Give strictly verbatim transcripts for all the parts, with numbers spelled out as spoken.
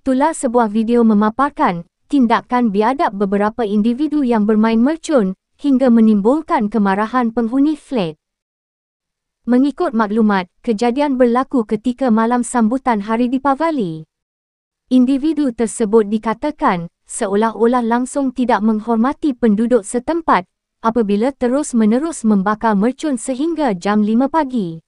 Itulah sebuah video memaparkan tindakan biadab beberapa individu yang bermain mercun hingga menimbulkan kemarahan penghuni flat. Mengikut maklumat, kejadian berlaku ketika malam sambutan Hari Deepavali. Individu tersebut dikatakan seolah-olah langsung tidak menghormati penduduk setempat apabila terus-menerus membakar mercun sehingga jam lima pagi.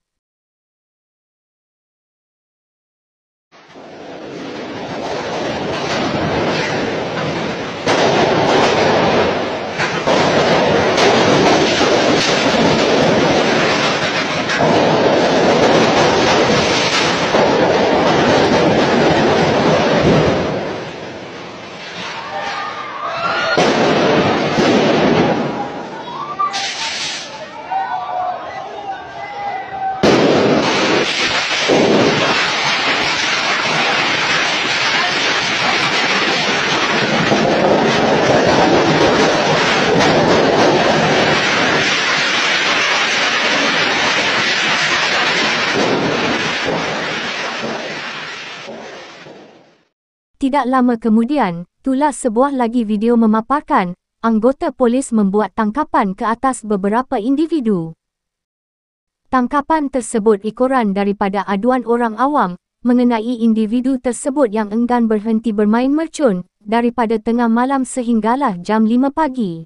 Tidak lama kemudian, tulas sebuah lagi video memaparkan anggota polis membuat tangkapan ke atas beberapa individu. Tangkapan tersebut ikoran daripada aduan orang awam mengenai individu tersebut yang enggan berhenti bermain mercun daripada tengah malam sehinggalah jam lima pagi.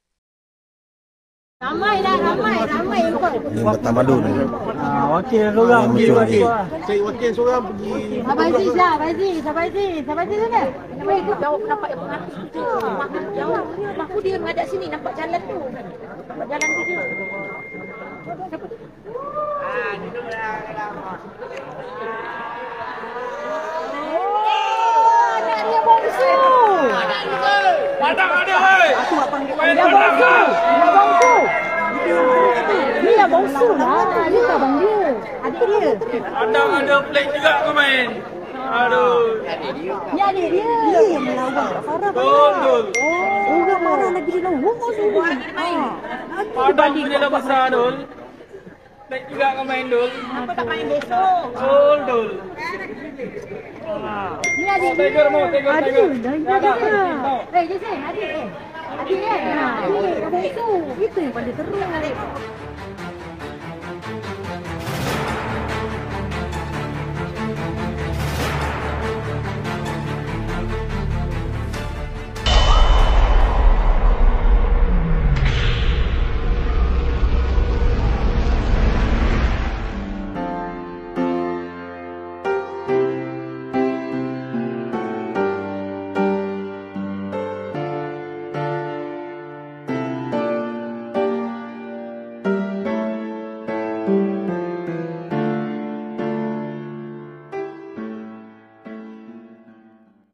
Ramai dah, ramai, ramai. Ini bertamadun ni. Ah, wakil seorang pergi wakil. Cik wakil seorang pergi. Abang Aziz lah, Abang Aziz, Abang Aziz, Abang Aziz sana. Nampak itu, jauh nampak yang mengaku tu. Jauh, aku dia menghadap sini, nampak jalan tu. Nampak jalan tu dia. Siapa tu? Ah, duduk dah. Oh, anak dia bongsu. Anak dia. Padang ada hai. Aku nak panggil dia bongsu. Dia bongsu. Dia bongsu lah. Dia abang dia. Adik dia. Padang ada plate juga kau main. Aduh. Ni adik dia. Dia yang melawan Kak Farah. Betul. Oh, orang marah lagi dia lawan kau sendiri. Padang punya dah besar dul. Plate juga kau main dul. Apa tak main besok? Dul dul. Ni adik dia. Tiger mau, tiger Adik tiger. dia. Dah dia. Eh, Jason, adik eh. Adik eh. Ha, adik. Abang tu. Itu yang paling teruk.